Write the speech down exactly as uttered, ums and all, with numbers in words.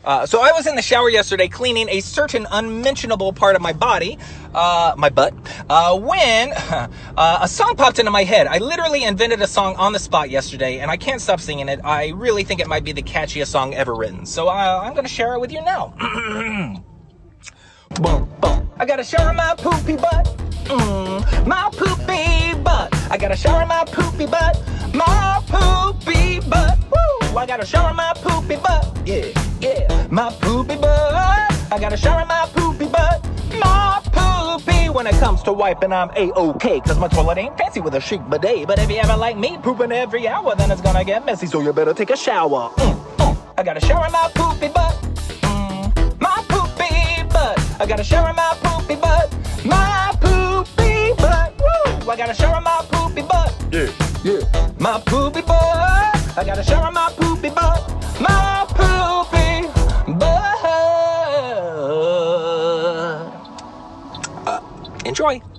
Uh, so I was in the shower yesterday cleaning a certain unmentionable part of my body, uh, my butt, uh, when uh, a song popped into my head. I literally invented a song on the spot yesterday, and I can't stop singing it. I really think it might be the catchiest song ever written. So uh, I'm going to share it with you now. Boom, boom. I got a shower in my poopy butt. Mm, my poopy butt. I got a shower in my poopy butt. My poopy butt. Woo! I got a shower in my poopy butt. Yeah, yeah. My poopy butt. I got a shower in my poopy butt. My poopy. When it comes to wiping, I'm A-OK. Cause my toilet ain't fancy with a chic bidet. But if you ever like me pooping every hour, then it's gonna get messy. So you better take a shower. Mm, mm. I got a shower in my poopy butt. Mm, my poopy butt. I got a shower in my poopy butt. My poopy butt. Woo! I got a shower in my poopy butt. Yeah, yeah. My poopy butt. I got a shower in my poopy butt. My poopy butt. Uh, enjoy.